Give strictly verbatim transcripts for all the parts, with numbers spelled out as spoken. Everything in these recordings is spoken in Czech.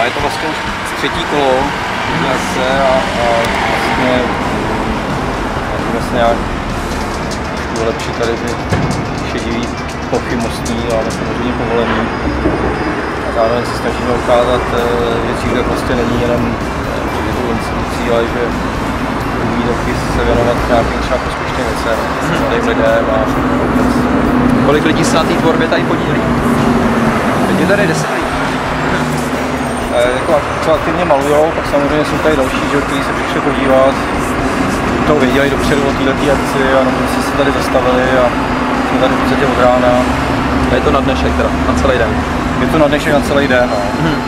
je to vlastně už třetí kolo se a, a vlastně snažíme se nějak vylepšit tady ty šedivý plochy mostní, ale samozřejmě povolený. A zároveň se snažíme ukázat věcí, kde prostě není jenom institucí, ale že umí taky se věnovat nějakým třeba prospěšným věcem, s mladým lidem a vůbec. Kolik lidí se na té tvorbě tady podílí? Teď je tady deset lidí. Jako, co aktivně malujou, pak samozřejmě jsou tady další, že, kteří se přišli podívat, to věděli dopředu o této akci a nakonec se tady zastavili a jsme tady v podstatě od rána. A je to na dnešek teda, na celý den? Je to na dnešek na celý den, no. Hmm.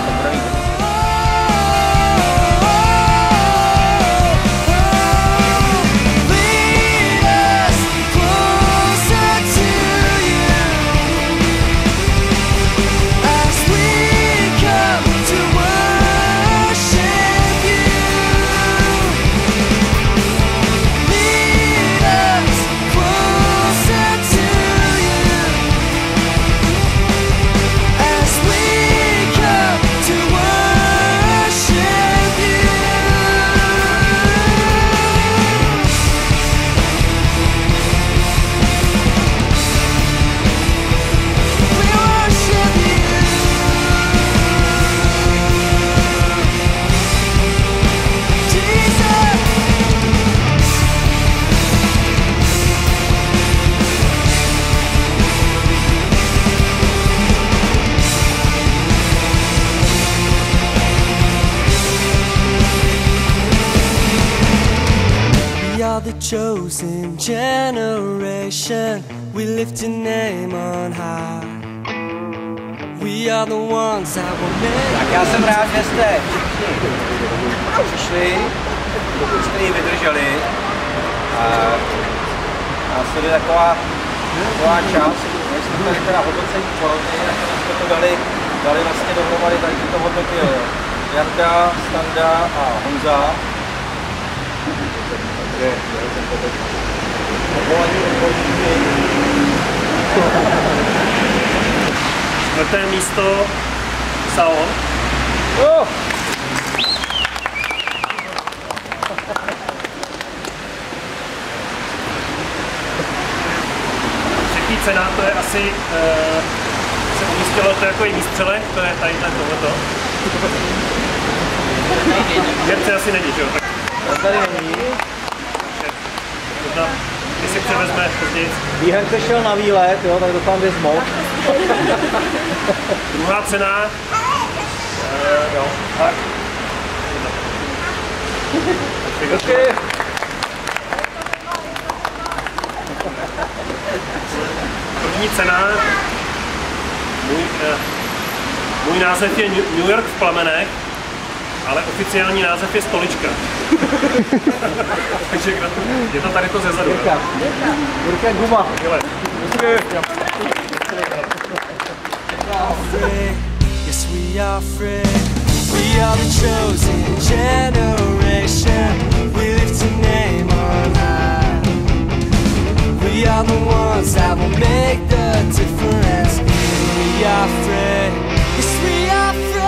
The chosen generation, we lift your name on high. We are the ones that will make. Tak já jsem rád, že jste přišli, jste ji vydrželi. A následuje taková, taková část, když jsme tady teda hodnocení čelotny, tak jsme to dali, dali vlastně dohromady tady tyto hodnoty Jarda, Standa a Honza. Čtvrté místo Sao. Oh! Třetí cena, to je asi, uh, se umístilo to jako jiný střelek, to je tadyhle tohleto. Věrce asi není, že jo? Tak tady není. Když si převezme později. Výherce šel na výlet, jo, tak doufám, že zmohl. Druhá cena. Uh, jo, tak. Okay. První cena. Můj, uh, můj název je New York v plamenech, ale oficiální název je Stolička. Takže je to tady to zezadu. Jirka, Jirka guma. Yes, we are free. We are the chosen generation. We lift your name on high. We are the ones that will make the difference. We are free. Yes, we are free.